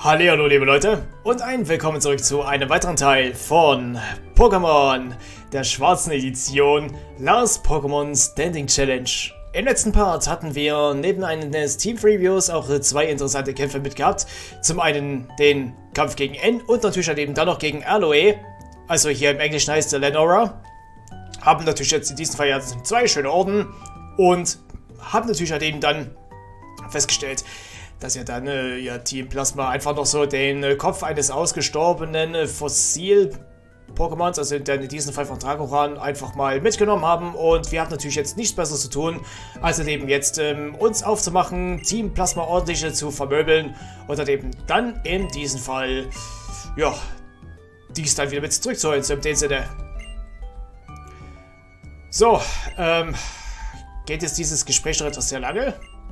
Hallihallo liebe Leute und ein Willkommen zurück zu einem weiteren Teil von Pokémon, der schwarzen Edition Last Pokémon Standing Challenge. Im letzten Part hatten wir neben eines Team-Reviews auch zwei interessante Kämpfe mitgehabt. Zum einen den Kampf gegen N und natürlich halt eben dann noch gegen Aloe, also hier im Englischen heißt er Lenora. Haben natürlich jetzt in diesem Fall ja zwei schöne Orden und haben natürlich halt eben dann festgestellt, dass ja dann Team Plasma einfach noch so den Kopf eines ausgestorbenen Fossil-Pokémons, also in diesem Fall von Dragoran, einfach mal mitgenommen haben. Und wir haben natürlich jetzt nichts Besseres zu tun, als eben jetzt uns aufzumachen, Team Plasma ordentlich zu vermöbeln und dann eben dann in diesem Fall, ja, dies dann wieder mit zurückzuholen, so in dem Sinne. So, geht jetzt dieses Gespräch noch etwas sehr lange?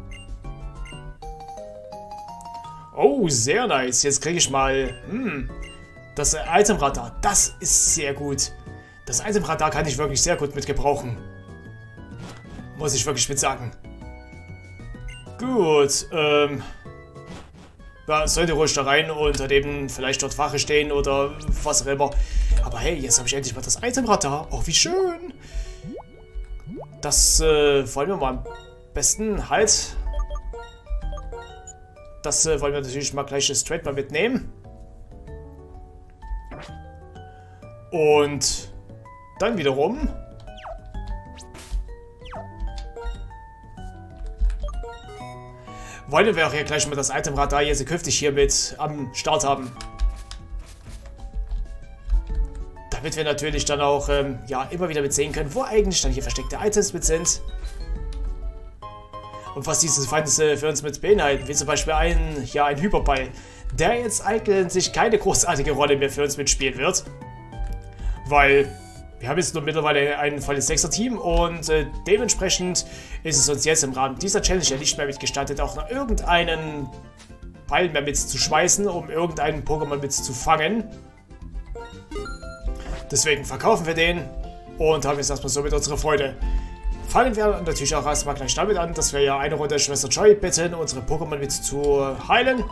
Oh, sehr nice. Jetzt kriege ich mal das Itemradar. Das ist sehr gut. Das Itemradar kann ich wirklich sehr gut mit gebrauchen. Muss ich wirklich mit sagen. Gut, ja, sollte ruhig da rein und halt eben vielleicht dort Wache stehen oder was auch immer. Aber hey, jetzt habe ich endlich mal das Itemradar. Oh, wie schön. Das wollen wir mal am besten halt... Das wollen wir natürlich mal gleich straight mal mitnehmen. Und dann wiederum wollen wir auch hier gleich mal das Itemradar hier künftig hier mit am Start haben. Damit wir natürlich dann auch ja, immer wieder mit sehen können, wo eigentlich dann hier versteckte Items mit sind. Und was diese Feinde für uns mit beinhalten, wie zum Beispiel ein Hyperball, der jetzt eigentlich keine großartige Rolle mehr für uns mitspielen wird. Weil wir haben jetzt nur mittlerweile ein volles 6er-Team und dementsprechend ist es uns jetzt im Rahmen dieser Challenge ja nicht mehr mitgestattet, auch noch irgendeinen Pfeil mehr mitzuschmeißen, um irgendeinen Pokémon mitzufangen. Deswegen verkaufen wir den und haben jetzt erstmal so mit unserer Freude. Fangen wir natürlich auch erstmal gleich damit an, dass wir ja eine Runde Schwester Joy bitten, unsere Pokémon mit zu heilen.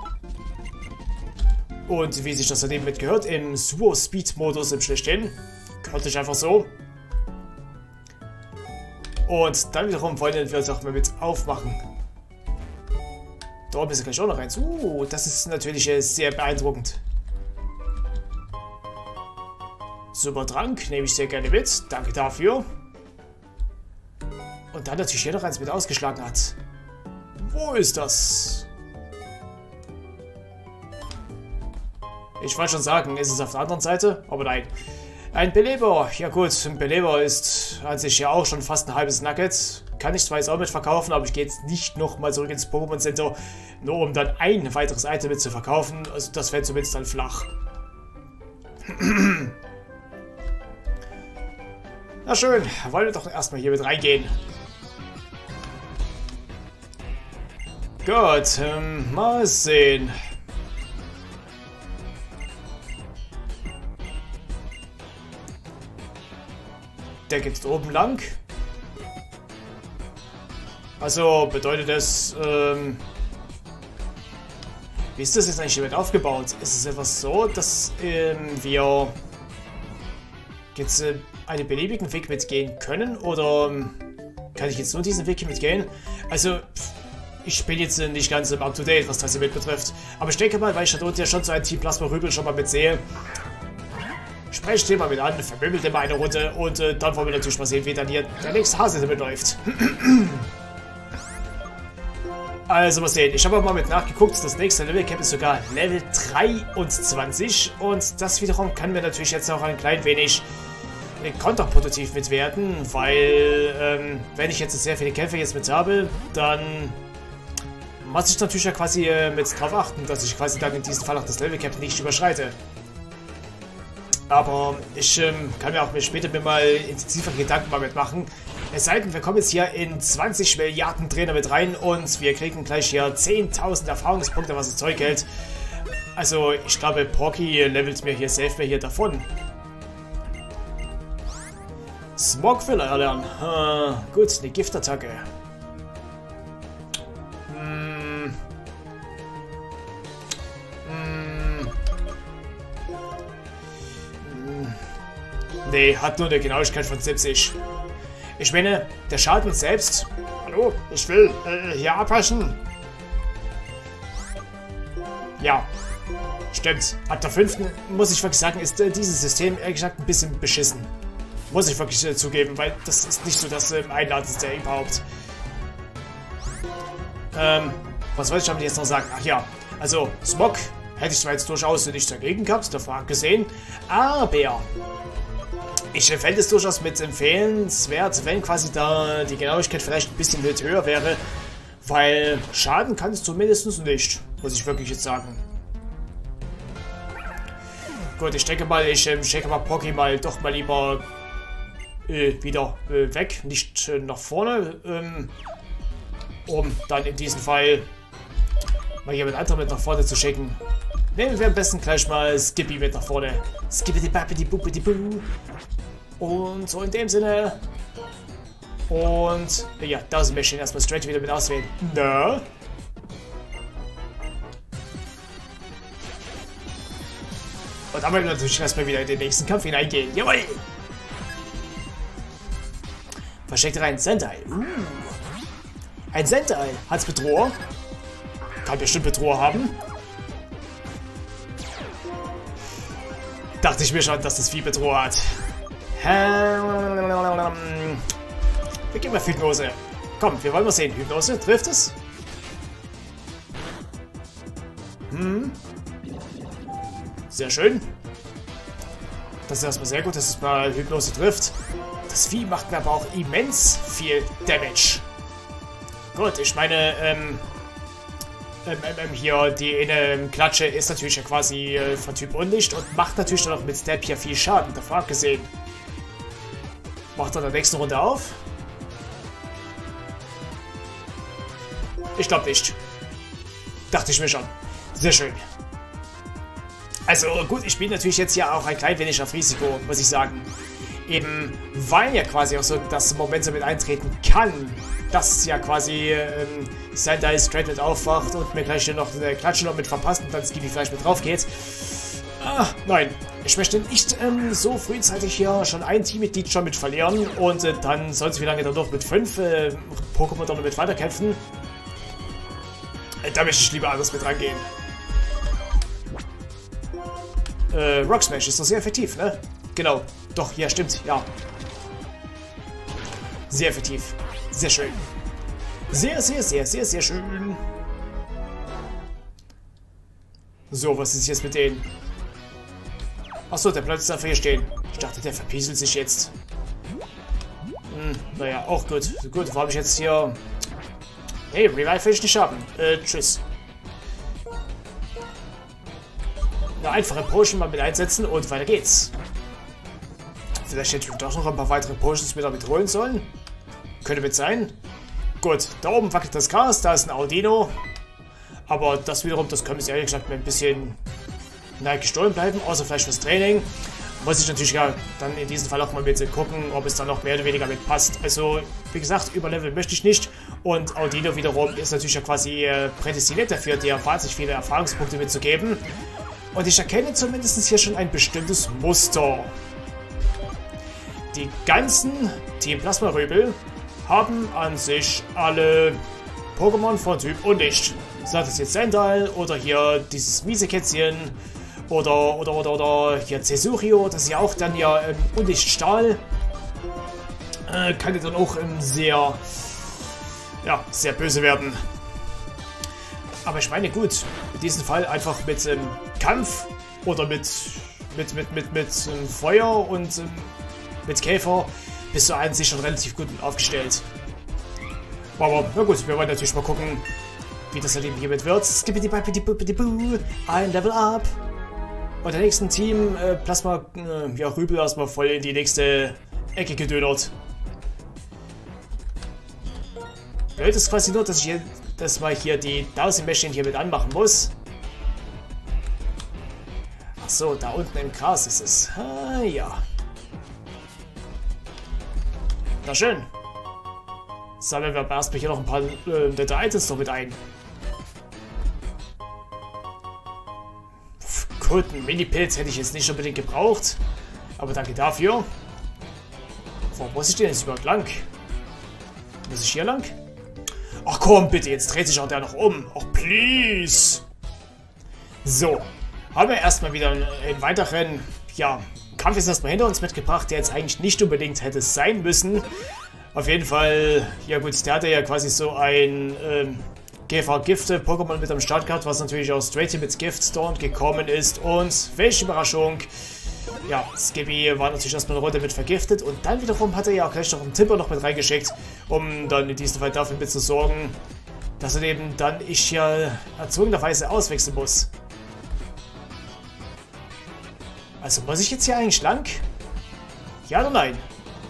Und wie sich das daneben mit gehört, im Super-Speed-Modus im Schlechthin. Gehört sich einfach so. Und dann wiederum wollen wir uns auch mal mit aufmachen. Da oben ist er gleich auch noch eins. Das ist natürlich sehr beeindruckend. Super Trank, nehme ich sehr gerne mit. Danke dafür. Und dann natürlich hier noch eins mit ausgeschlagen hat. Wo ist das? Ich wollte schon sagen, ist es auf der anderen Seite? Aber nein. Ein Beleber. Ja gut, ein Beleber ist an sich ja auch schon fast ein halbes Nugget. Kann ich zwar jetzt auch mit verkaufen, aber ich gehe jetzt nicht nochmal zurück ins Pokémon Center, nur um dann ein weiteres Item mit zu verkaufen. Also das fällt zumindest dann flach. Na schön, wollen wir doch erstmal hier mit reingehen. Gut, mal sehen. Der geht oben lang. Also bedeutet das, wie ist das jetzt eigentlich mit aufgebaut? Ist es etwas so, dass wir jetzt einen beliebigen Weg mitgehen können? Oder kann ich jetzt nur diesen Weg hier mitgehen? Also... Ich bin jetzt nicht ganz im Up-to-Date, was das hier mit betrifft. Aber ich denke mal, weil ich da unten ja schon so ein Team Plasma Rübel schon mal mitsehe, spreche den mal mit an, vermöbelt den mal eine Runde und dann wollen wir natürlich mal sehen, wie dann hier der nächste Hase damit läuft. Also mal sehen, ich habe mal mit nachgeguckt, das nächste Level Cap ist sogar Level 23 und das wiederum kann mir natürlich jetzt auch ein klein wenig kontraproduktiv mit werden, weil wenn ich jetzt sehr viele Kämpfe jetzt mit habe, dann muss ich natürlich ja quasi mit drauf achten, dass ich quasi dann in diesem Fall auch das Level Cap nicht überschreite. Aber ich kann mir auch später mal intensivere Gedanken mal mitmachen. Es sei denn, wir kommen jetzt hier in 20 Milliarden Trainer mit rein und wir kriegen gleich hier 10.000 Erfahrungspunkte, was das Zeug hält. Also ich glaube, Porky levelt mir hier safe mehr hier davon. Smogfiller erlernen. Gut, eine Giftattacke. Nee, hat nur eine Genauigkeit von 70. Ich meine, der Schaden selbst... Hallo, ich will hier abbrechen. Ja, stimmt. Ab der 5. muss ich wirklich sagen, ist dieses System ehrlich gesagt ein bisschen beschissen. Muss ich wirklich zugeben, weil das ist nicht so das Einladendste überhaupt. Was wollte ich damit jetzt noch sagen? Ach ja, also Smog hätte ich zwar jetzt durchaus nichts dagegen gehabt, davon abgesehen, aber ich fände es durchaus mit empfehlenswert, wenn quasi da die Genauigkeit vielleicht ein bisschen höher wäre, weil Schaden kann es zumindest nicht, muss ich wirklich jetzt sagen. Gut, ich denke mal, ich schicke mal Pocky mal doch mal lieber wieder weg, nicht nach vorne, um dann in diesem Fall mal jemand anderen mit nach vorne zu schicken. Nehmen wir am besten gleich mal Skippy mit nach vorne. Skippity-bappity-boopity-boo. Und so in dem Sinne. Und ja, da sind wir schon erstmal straight wieder mit auswählen. Na? Und dann werden wir natürlich erstmal wieder in den nächsten Kampf hineingehen. Jawohl! Versteckt rein, Sentai. Ein Sentai. Hat's Bedrohung? Kann bestimmt Bedrohung haben. Dachte ich mir schon, dass das Vieh Bedrohung hat. Wir gehen mal für Hypnose. Komm, wir wollen mal sehen. Hypnose, trifft es? Sehr schön. Das ist erstmal sehr gut, dass es mal Hypnose trifft. Das Vieh macht mir aber auch immens viel Damage. Gut, ich meine, hier die eine Klatsche ist natürlich ja quasi von Typ Unlicht und macht natürlich dann auch mit Step hier viel Schaden, davon abgesehen. Macht er in der nächsten Runde auf? Ich glaube nicht. Dachte ich mir schon. Sehr schön. Also gut, ich spiele natürlich jetzt ja auch ein klein wenig auf Risiko, muss ich sagen. Eben weil ja quasi auch so das Momentum mit eintreten kann, dass ja quasi Sentai straight mit aufwacht und mir gleich noch eine Klatsche noch mit verpasst und dann Skippy vielleicht mit drauf geht. Nein, ich möchte nicht so frühzeitig hier schon ein Teammitglied schon mit verlieren und dann soll es wie lange dann noch mit 5 Pokémon dann mit weiterkämpfen. Da möchte ich lieber anders mit rangehen. Rock Smash ist doch sehr effektiv, ne? Genau. Doch, ja, stimmt, ja. Sehr effektiv. Sehr schön. Sehr, sehr, sehr, sehr, sehr schön. So, was ist jetzt mit denen? Achso, der bleibt jetzt einfach hier stehen. Ich dachte, der verpieselt sich jetzt. Naja, auch gut. Gut, wo habe ich jetzt hier... Hey, Revive will ich nicht haben. Tschüss. Eine einfache Potion mal mit einsetzen und weiter geht's. Vielleicht hätte ich doch noch ein paar weitere Potions mit damit holen sollen. Könnte mit sein. Gut, da oben wackelt das Gras, da ist ein Audino. Aber das wiederum, das können wir ehrlich gesagt mit ein bisschen gestohlen bleiben, außer vielleicht fürs Training. Muss ich natürlich ja dann in diesem Fall auch mal mit gucken, ob es dann noch mehr oder weniger mit passt. Also, wie gesagt, überleveln möchte ich nicht. Und Audino wiederum ist natürlich ja quasi prädestiniert dafür, dir wahnsinnig viele Erfahrungspunkte mitzugeben. Und ich erkenne zumindest hier schon ein bestimmtes Muster. Die ganzen Team Plasma-Rübel haben an sich alle Pokémon von Typ Unlicht. Sei das jetzt Sandal oder hier dieses Miesekätzchen oder hier Cesurio, das ist ja auch dann ja Unlichtstahl. Kann ja dann auch sehr böse werden. Aber ich meine, gut, in diesem Fall einfach mit Kampf oder mit Feuer und mit Käfer bist du eigentlich schon relativ gut aufgestellt. Aber na gut, wir wollen natürlich mal gucken, wie das Leben hiermit wird. Ein Level Up. Und der nächsten Team Plasma Rübel erstmal voll in die nächste Ecke gedödert. Blöd ist quasi nur, dass ich mal hier die 1000 Mäschchen hier mit anmachen muss. Achso, da unten im Gras ist es. Ah, ja. Na schön. Sammeln wir erstmal hier noch ein paar nette Items noch mit ein. Gut, einen Mini-Pilz hätte ich jetzt nicht unbedingt gebraucht. Aber danke dafür. Wo muss ich denn jetzt überhaupt lang? Muss ich hier lang? Ach komm, bitte, jetzt dreht sich auch der noch um. Ach, please. So, haben wir erstmal wieder einen weiteren, ja, Kampf ist erstmal hinter uns mitgebracht, der jetzt eigentlich nicht unbedingt hätte sein müssen. Auf jeden Fall, ja gut, der hatte ja quasi so ein GV-Gifte-Pokémon mit am Start gehabt, was natürlich aus Straight mit Giftstorm gekommen ist. Und welche Überraschung! Ja, Skippy war natürlich erstmal eine Runde mit vergiftet und dann wiederum hat er ja auch gleich noch einen Timber noch mit reingeschickt, um dann in diesem Fall dafür mit zu sorgen, dass er eben dann ich ja erzwungenerweise auswechseln muss. Also muss ich jetzt hier eigentlich lang? Ja oder nein?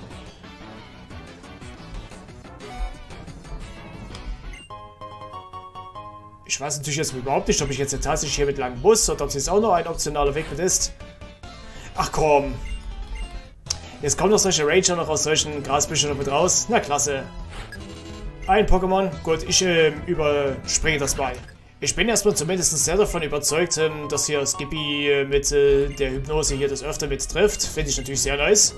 Ich weiß natürlich jetzt überhaupt nicht, ob ich jetzt tatsächlich hier mit lang muss oder ob es jetzt auch noch ein optionaler Weg mit ist. Ach komm. Jetzt kommen noch solche Ranger noch aus solchen Grasbüschen noch mit raus. Na klasse. Ein Pokémon. Gut, ich überspringe das mal. Ich bin erstmal zumindest sehr davon überzeugt, dass hier Skippy mit der Hypnose hier das öfter mit trifft. Finde ich natürlich sehr nice.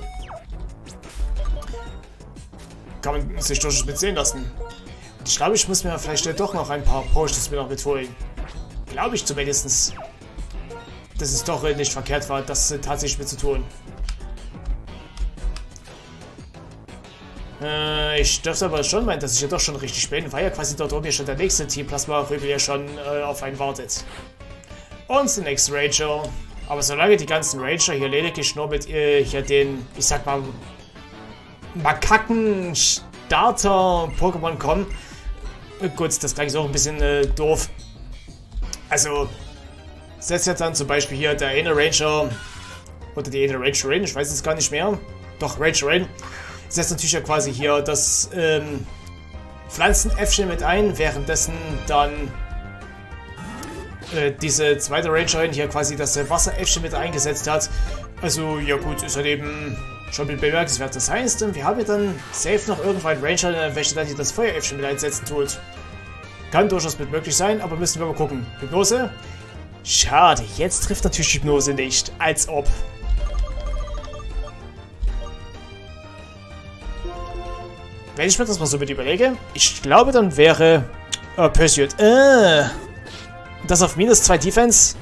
Kann man sich durchaus mit sehen lassen. Und ich glaube, ich muss mir vielleicht doch noch ein paar Potions mir noch mitholen. Glaube ich zumindest. Dass es doch nicht verkehrt war, das tatsächlich mit zu tun. Ich dürfte aber schon meinen, dass ich ja doch schon richtig bin, weil ja quasi dort oben ja schon der nächste Team Plasma-Rübel ja schon auf einen wartet. Und der nächste Ranger. Aber solange die ganzen Ranger hier lediglich nur mit hier den, ich sag mal, Makaken-Starter-Pokémon kommen. Gut, das klingt auch ein bisschen doof. Also, setzt ja dann zum Beispiel hier der eine Ranger oder die eine Rangerin, ich weiß es gar nicht mehr. Doch, Rangerin. Setzt natürlich ja quasi hier das Pflanzenäffchen mit ein, währenddessen dann diese zweite Rangerin hier quasi das Wasseräffchen mit eingesetzt hat. Also, ja gut, ist halt eben schon bemerkenswert. Das heißt, wir haben ja dann safe noch irgendwann einen Ranger, welcher dann hier das Feueräffchen mit einsetzen tut. Kann durchaus mit möglich sein, aber müssen wir mal gucken. Hypnose? Schade, jetzt trifft natürlich Hypnose nicht. Als ob. Wenn ich mir das mal so mit überlege, ich glaube, dann wäre Pursuit. Das auf -2 Defense.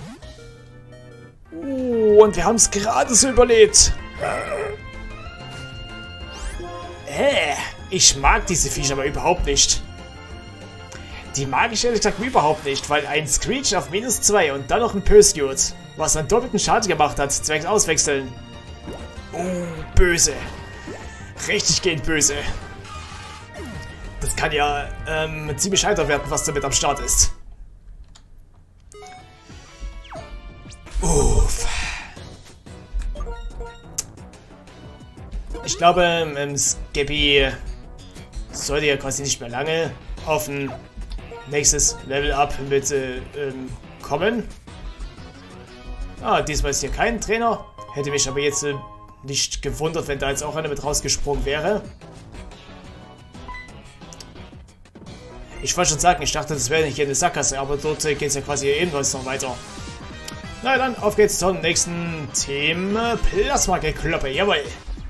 Und wir haben es gerade so überlebt. Ich mag diese Viecher aber überhaupt nicht. Die mag ich ehrlich gesagt überhaupt nicht, weil ein Screech auf -2 und dann noch ein Pursuit, was einen doppelten Schaden gemacht hat, zwecks Auswechseln. Böse. Richtig gehend böse. Das kann ja ziemlich heiter werden, was damit am Start ist. Uff. Ich glaube, Skippy sollte ja quasi nicht mehr lange auf ein nächstes Level-Up mit kommen. Diesmal ist hier kein Trainer. Hätte mich aber jetzt nicht gewundert, wenn da jetzt auch einer mit rausgesprungen wäre. Ich wollte schon sagen, ich dachte, das wäre nicht hier eine Sackgasse, aber dort geht es ja quasi ebenfalls noch weiter. Na dann, auf geht's zum nächsten Thema. Plasma-Gekloppe, jawohl.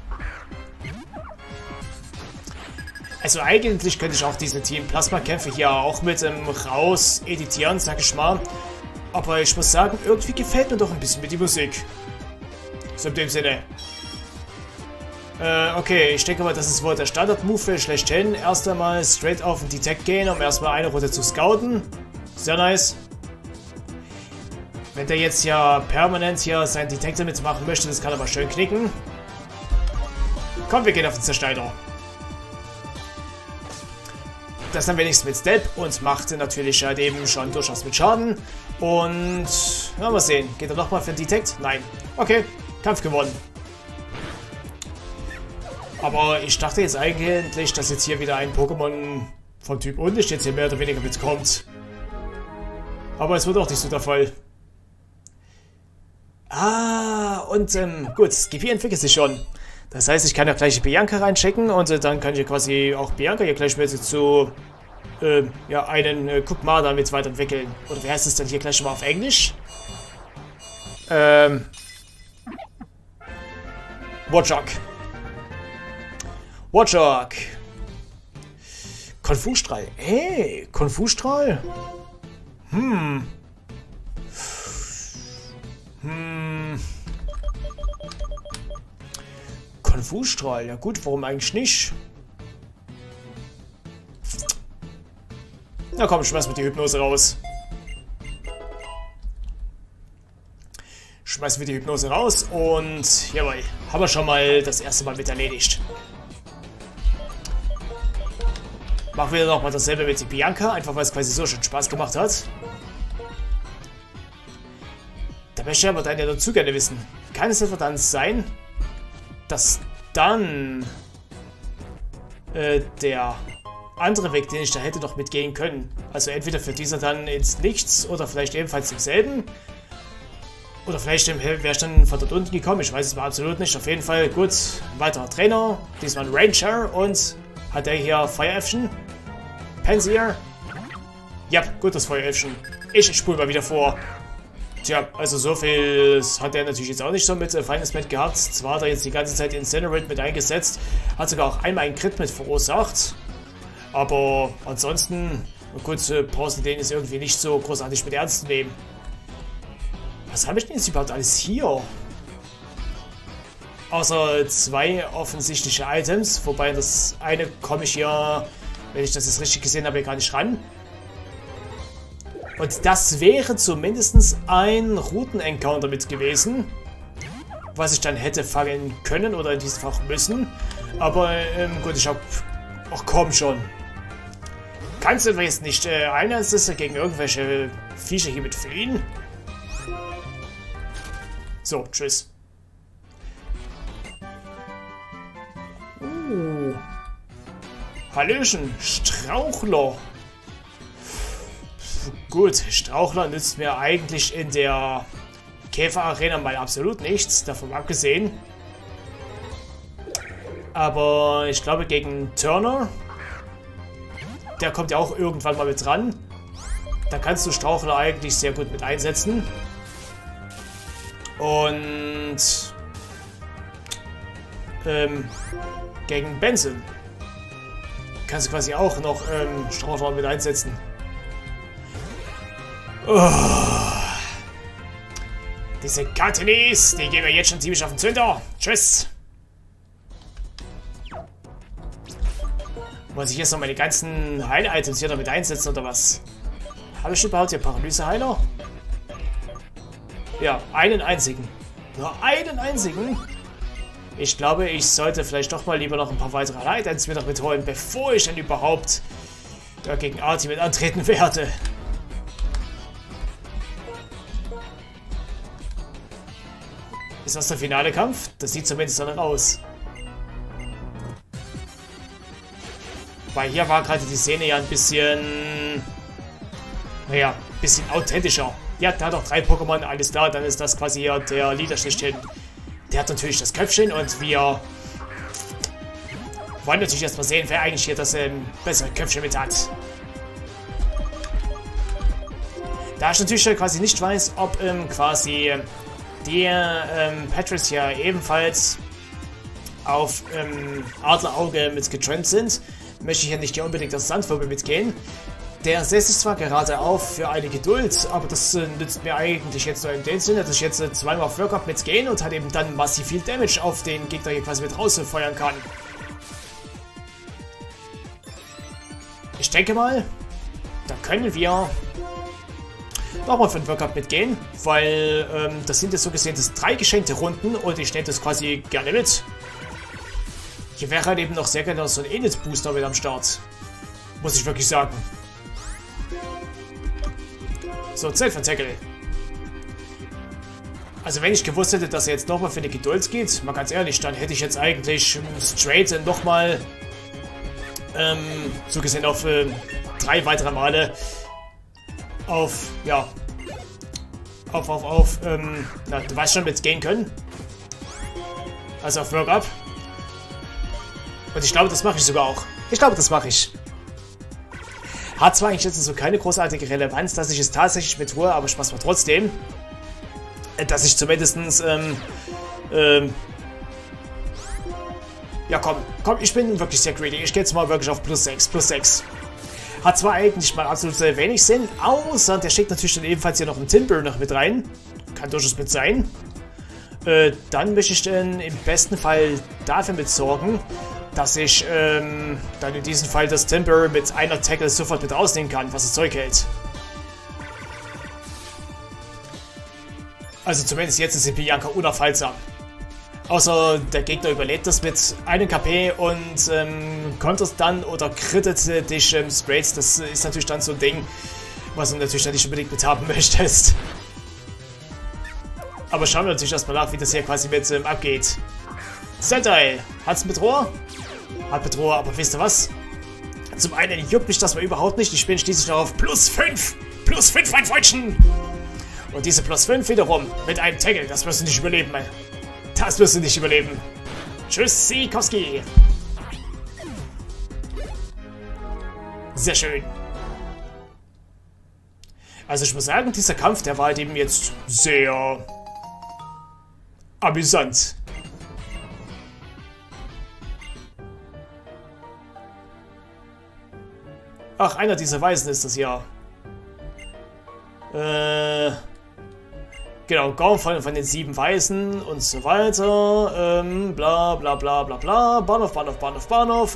Also eigentlich könnte ich auch diese Team-Plasma-Kämpfe hier auch mit raus editieren, sag ich mal. Aber ich muss sagen, irgendwie gefällt mir doch ein bisschen mit die Musik. So in dem Sinne. Okay, ich denke mal, das ist wohl der Standard-Move schlechthin. Erst einmal straight auf den Detect gehen, um erstmal eine Runde zu scouten. Sehr nice. Wenn der jetzt ja permanent hier seinen Detector mitmachen möchte, das kann aber schön knicken. Komm, wir gehen auf den Zerschneider. Das dann wenigstens mit Step und macht natürlich halt eben schon durchaus mit Schaden. Und, na, mal sehen. Geht er nochmal für den Detect? Nein. Okay, Kampf gewonnen. Aber ich dachte jetzt eigentlich, dass jetzt hier wieder ein Pokémon von Typ Unlicht jetzt hier mehr oder weniger mitkommt. Aber es wird auch nicht so der Fall. Und gut, Skippy entwickelt sich schon. Das heißt, ich kann ja gleich Bianca reinchecken und dann kann ich quasi auch Bianca hier gleich mit zu ja, einen Kukma damit weiterentwickeln. Oder wie heißt es denn hier gleich schon mal auf Englisch? Warchog. Warchog. Konfusstrahl. Ey, Konfusstrahl. Konfusstrahl. Ja gut, warum eigentlich nicht? Na komm, schmeiß mit die Hypnose raus. Schmeißen wir die Hypnose raus und jawohl, haben wir schon mal das erste Mal mit erledigt. Machen wir nochmal dasselbe mit Bianca, einfach weil es quasi so schon Spaß gemacht hat. Da möchte ich aber dann ja dazu gerne wissen, kann es etwa dann sein, dass dann der andere Weg, den ich da hätte noch mitgehen können, also entweder für dieser dann ins Nichts oder vielleicht ebenfalls denselben. Oder vielleicht wäre ich dann von dort unten gekommen, ich weiß es mal absolut nicht. Auf jeden Fall, gut, ein weiterer Trainer, diesmal ein Ranger und hat er hier Feueräffchen? Pansier? Ja, gut, das Feueräffchen. Ich spule mal wieder vor. Tja, also so viel hat er natürlich jetzt auch nicht so mit Finest mit gehabt. Zwar hat er jetzt die ganze Zeit Incinerate mit eingesetzt, hat sogar auch einmal einen Crit mit verursacht. Aber ansonsten, gut, brauchst du den jetzt irgendwie nicht so großartig mit ernst nehmen. Was habe ich denn jetzt überhaupt alles hier? Außer 2 offensichtliche Items, wobei das eine komme ich hier, wenn ich das jetzt richtig gesehen habe, gar nicht ran. Und das wäre zumindest ein Routen-Encounter mit gewesen, was ich dann hätte fangen können oder in diesem Fall müssen. Aber gut, ich habe... Ach komm schon. Kannst du jetzt nicht einsetzen gegen irgendwelche Viecher hier mit fliehen? So, tschüss. Hallöchen, Strauchler. Gut, Strauchler nützt mir eigentlich in der Käfer-Arena mal absolut nichts, davon abgesehen. Aber ich glaube gegen Turner, der kommt ja auch irgendwann mal mit dran. Da kannst du Strauchler eigentlich sehr gut mit einsetzen. Und gegen Benson kannst du quasi auch noch Strauchler mit einsetzen. Oh. Diese Katniss, die gehen wir jetzt schon ziemlich auf den Zünder. Tschüss. Muss ich jetzt noch meine ganzen Heil-Items hier damit einsetzen oder was? Habe ich überhaupt hier Paralyse-Heiler? Ja, einen einzigen. Nur einen einzigen? Ich glaube, ich sollte vielleicht doch mal lieber noch ein paar weitere Items mir noch mitholen, bevor ich dann überhaupt gegen Artie mit antreten werde. Ist das der finale Kampf? Das sieht zumindest danach aus. Weil hier war gerade die Szene ja ein bisschen... Naja, ein bisschen authentischer. Ja, der hat auch 3 Pokémon, alles klar, dann ist das quasi hier der Leader schlechthin. Der hat natürlich das Köpfchen und wir wollen natürlich erstmal sehen, wer eigentlich hier das bessere Köpfchen mit hat. Da ich natürlich quasi nicht weiß, ob quasi die Patricia ebenfalls auf Adlerauge mit getrennt sind, möchte ich hier nicht unbedingt das Sandwirbel mitgehen. Der setzt sich zwar gerade auf für eine Geduld, aber das nützt mir eigentlich jetzt nur in dem Sinne, dass ich jetzt zweimal auf Workup mitgehen und halt eben dann massiv viel Damage auf den Gegner hier quasi mit rausfeuern kann. Ich denke mal, da können wir nochmal für den Workup mitgehen, weil das sind jetzt so gesehen 3 geschenkte Runden und ich nehme das quasi gerne mit. Hier wäre halt eben noch sehr gerne so ein Init-Booster mit am Start. Muss ich wirklich sagen. So, Zeit von Tackle. Also wenn ich gewusst hätte, dass er jetzt nochmal für eine Geduld geht, mal ganz ehrlich, dann hätte ich jetzt eigentlich straight nochmal so gesehen auf 3 weitere Male auf, ja, na, du weißt schon, mitgehen können. Also auf Workup. Und ich glaube, das mache ich sogar auch. Ich glaube, das mache ich. Hat zwar eigentlich jetzt so keine großartige Relevanz, dass ich es tatsächlich mit tue, aber Spaß macht trotzdem. Dass ich zumindest Ja, komm, ich bin wirklich sehr greedy. Ich gehe jetzt mal wirklich auf plus 6, plus 6. Hat zwar eigentlich mal absolut wenig Sinn, außer der schickt natürlich dann ebenfalls hier noch einen Timber noch mit rein. Kann durchaus mit sein. Dann möchte ich dann im besten Fall dafür mit sorgen, dass ich dann in diesem Fall das Timber mit einer Tackle sofort mit rausnehmen kann, was das Zeug hält. Also zumindest jetzt ist die Bianca unaufhaltsam. Außer der Gegner überlebt das mit einem KP und kontert dann oder crittet dich straight. Das ist natürlich dann so ein Ding, was du natürlich dann nicht unbedingt mit haben möchtest. Aber schauen wir natürlich erstmal nach, wie das hier quasi mit abgeht. Sentai, hat's mit Rohr? Hat mit Rohr, aber wisst ihr was? Zum einen juckt mich das mal überhaupt nicht. Ich bin schließlich noch auf plus 5. Plus 5, mein Freundchen. Und diese plus 5 wiederum mit einem Tackle, das wirst du nicht überleben, Mann. Das wirst du nicht überleben. Tschüss, Sikowski. Sehr schön. Also ich muss sagen, dieser Kampf, der war halt eben jetzt sehr amüsant. Ach, einer dieser Weisen ist das ja. Genau, Gaum von den 7 Weisen und so weiter. Bla bla bla bla bla. Bahnhof, Bahnhof, Bahnhof, Bahnhof.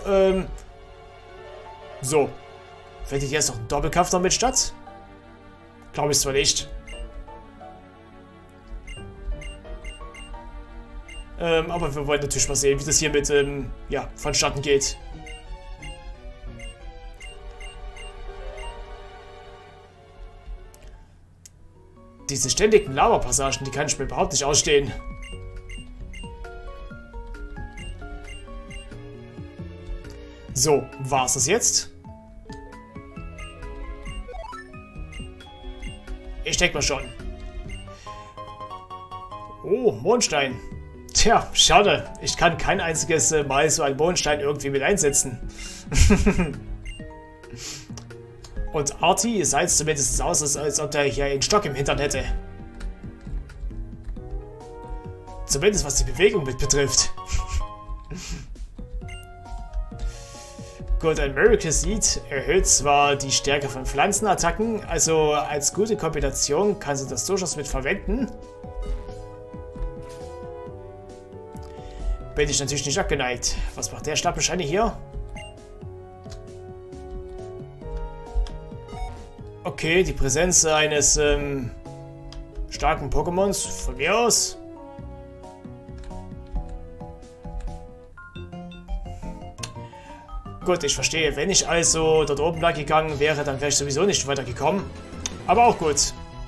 So. Findet jetzt noch ein Doppelkampf damit statt? Glaube ich zwar nicht. Aber wir wollen natürlich mal sehen, wie das hier mit, ja, vonstatten geht. Diese ständigen Lava-Passagen, die kann ich mir überhaupt nicht ausstehen. So, war's das jetzt? Ich denke mal schon. Oh, Mondstein. Tja, schade. Ich kann kein einziges Mal so einen Mondstein irgendwie mit einsetzen. Und Artie sah jetzt zumindest aus, als ob der hier einen Stock im Hintern hätte. Zumindest was die Bewegung mit betrifft. Gut, ein Miracle Seed erhöht zwar die Stärke von Pflanzenattacken, also als gute Kombination kannst du das durchaus mit verwenden. Bin ich natürlich nicht abgeneigt. Was macht der Stabbescheine hier? Okay, die Präsenz eines starken Pokémons, von mir aus. Gut, ich verstehe. Wenn ich also dort oben lang gegangen wäre, dann wäre ich sowieso nicht weitergekommen. Aber auch gut.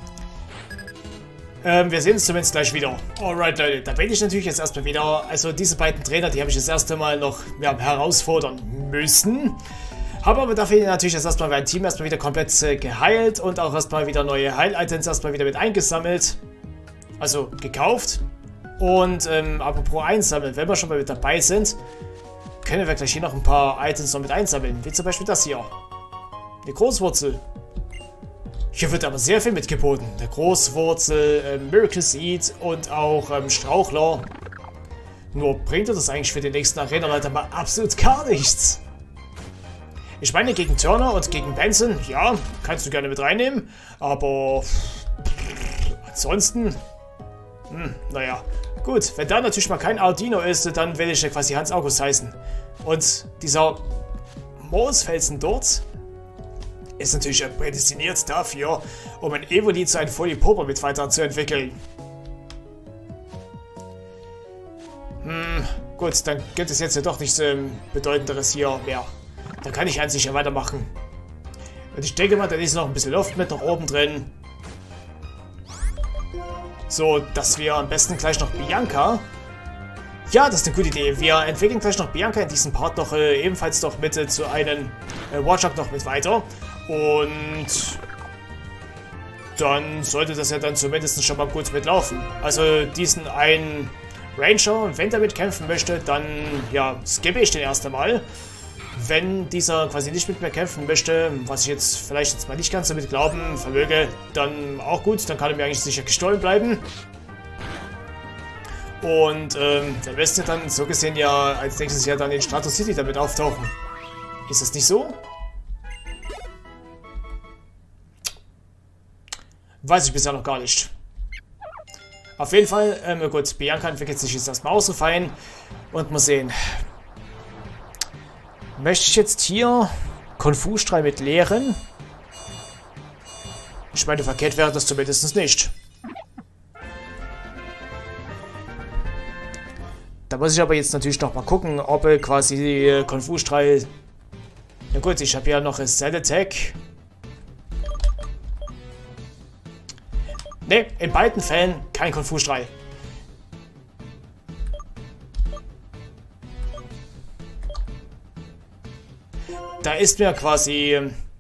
Wir sehen uns zumindest gleich wieder. Alright, Leute, da bin ich natürlich jetzt erstmal wieder. Also diese beiden Trainer, die habe ich das erste Mal noch herausfordern müssen. Habe aber dafür natürlich jetzt erstmal mein Team erstmal wieder komplett geheilt und auch erstmal wieder neue Heil-Items erstmal wieder mit eingesammelt. Also gekauft. Und apropos einsammeln, wenn wir schon mal mit dabei sind, können wir gleich hier noch ein paar Items noch mit einsammeln. Wie zum Beispiel das hier. Eine Großwurzel. Hier wird aber sehr viel mitgeboten. Eine Großwurzel, Miracle Seed und auch Strauchler. Nur bringt das eigentlich für den nächsten Arena-Leiter mal absolut gar nichts. Ich meine, gegen Turner und gegen Benson, ja, kannst du gerne mit reinnehmen. Aber ansonsten, naja. Gut, wenn da natürlich mal kein Audino ist, dann will ich ja quasi Hans August heißen. Und dieser Moosfelsen dort ist natürlich prädestiniert dafür, um ein Evoli zu einem Folipopa mit weiterzuentwickeln. Gut, dann gibt es jetzt ja doch nichts Bedeutenderes hier mehr. Dann kann ich an sich ja weitermachen. Und ich denke mal, da ist noch ein bisschen Luft mit nach oben drin. So, dass wir am besten gleich noch Bianca... Ja, das ist eine gute Idee. Wir entwickeln gleich noch Bianca in diesem Part noch ebenfalls noch mit zu einem Watchup noch mit weiter. Und dann sollte das ja dann zumindest schon mal gut mitlaufen. Also diesen einen Ranger, wenn der mitkämpfen möchte, dann ja, skippe ich den erst einmal. Wenn dieser quasi nicht mit mir kämpfen möchte, was ich jetzt vielleicht jetzt mal nicht ganz damit glauben vermöge, dann auch gut, dann kann er mir eigentlich sicher gestohlen bleiben. Und der müsste dann so gesehen ja als nächstes Jahr dann in Strato City damit auftauchen. Ist das nicht so? Weiß ich bisher noch gar nicht. Auf jeden Fall, gut, Bianca entwickelt sich jetzt erstmal auch so fein. Und mal sehen. Möchte ich jetzt hier Kung-Fu-Strahl mit leeren? Ich meine, verkehrt wäre das zumindest nicht. Da muss ich aber jetzt natürlich noch mal gucken, ob quasi Kung-Fu-Strahl... Ja gut, ich habe ja noch Cell Attack. Ne, in beiden Fällen kein Kung-Fu-Strahl. Da ist mir quasi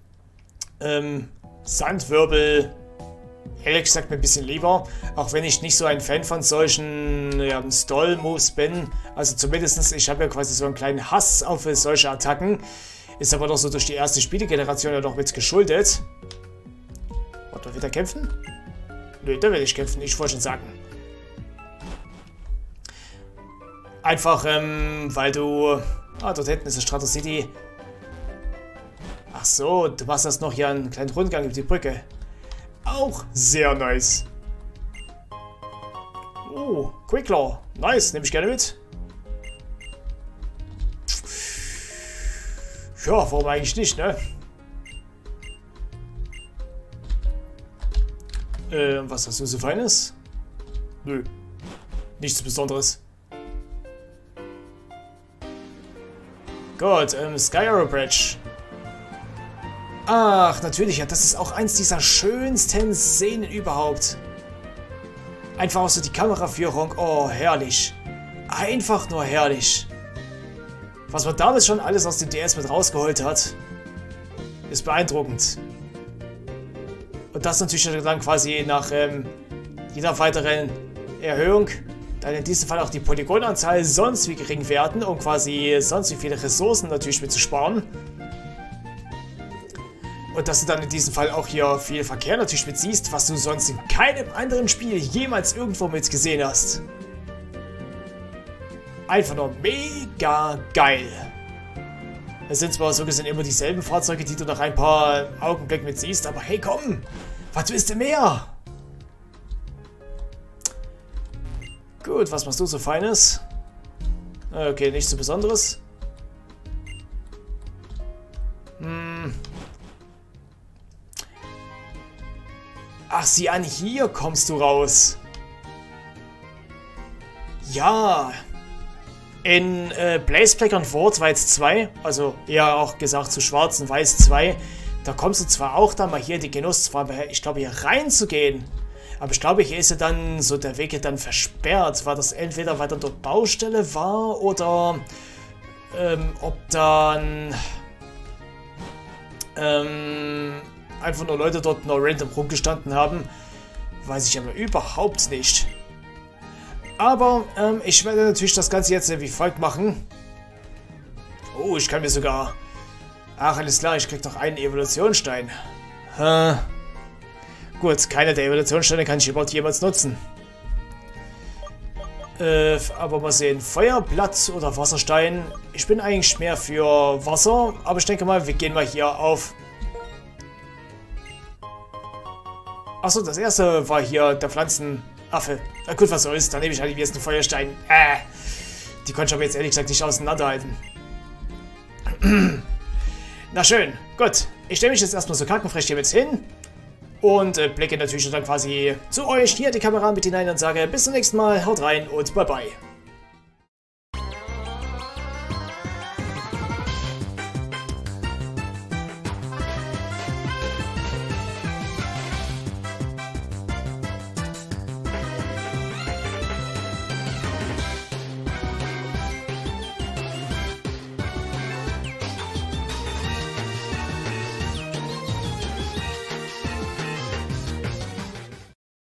Sandwirbel ehrlich gesagt mir ein bisschen lieber, auch wenn ich nicht so ein Fan von solchen ja, Stall-Moves bin. Also zumindest, ich habe ja quasi so einen kleinen Hass auf solche Attacken. Ist aber doch so durch die erste Spielegeneration ja noch mit geschuldet. Warte, wird er kämpfen? Nö, da will ich kämpfen, ich wollte schon sagen. Einfach, weil du... Ah, dort hinten ist das Strato City. Ach so, du machst das noch hier einen kleinen Rundgang über die Brücke. Auch sehr nice. Oh, Quicklaw. Nice, nehme ich gerne mit. Ja, warum eigentlich nicht, ne? Was hast du so Feines? Nö. Nichts Besonderes. Gut, Sky Arrow Bridge. Ach, natürlich, ja, das ist auch eins dieser schönsten Szenen überhaupt. Einfach auch so die Kameraführung, oh, herrlich. Einfach nur herrlich. Was man damals schon alles aus dem DS mit rausgeholt hat, ist beeindruckend. Und das natürlich dann quasi nach jeder weiteren Erhöhung, dann in diesem Fall auch die Polygonanzahl sonst wie gering werden, um quasi sonst wie viele Ressourcen natürlich mitzusparen. Und dass du dann in diesem Fall auch hier viel Verkehr natürlich mit siehst, was du sonst in keinem anderen Spiel jemals irgendwo mit gesehen hast. Einfach nur mega geil. Es sind zwar so gesehen immer dieselben Fahrzeuge, die du nach ein paar Augenblicken mit siehst, aber hey komm, was willst du mehr? Gut, was machst du so Feines? Okay, nichts so Besonderes. Ach, sieh an, hier kommst du raus. Ja. In Blaze Black and White 2, also eher auch gesagt zu Schwarz und Weiß 2, da kommst du zwar auch dann mal hier die Genussfarbe, ich glaube hier reinzugehen, aber ich glaube hier ist ja dann so der Weg dann versperrt, weil das entweder weiter dort Baustelle war oder ob dann einfach nur Leute dort nur random rumgestanden haben, weiß ich aber überhaupt nicht. Aber ich werde natürlich das Ganze jetzt wie folgt machen. Oh, ich kann mir sogar... Ach, alles klar, ich krieg noch einen Evolutionsstein. Gut, keiner der Evolutionssteine kann ich überhaupt jemals nutzen. Aber mal sehen, Feuerblatt oder Wasserstein. Ich bin eigentlich mehr für Wasser, aber ich denke mal, wir gehen mal hier auf... Achso, das erste war hier der Pflanzenaffe. Na gut, was soll's, dann nehme ich halt die ersten Feuerstein. Die konnte ich aber jetzt ehrlich gesagt nicht auseinanderhalten. Na schön, gut. Ich stelle mich jetzt erstmal so kackenfrech hier mit hin. Und blicke natürlich dann quasi zu euch hier die Kamera mit hinein und sage bis zum nächsten Mal, haut rein und bye bye.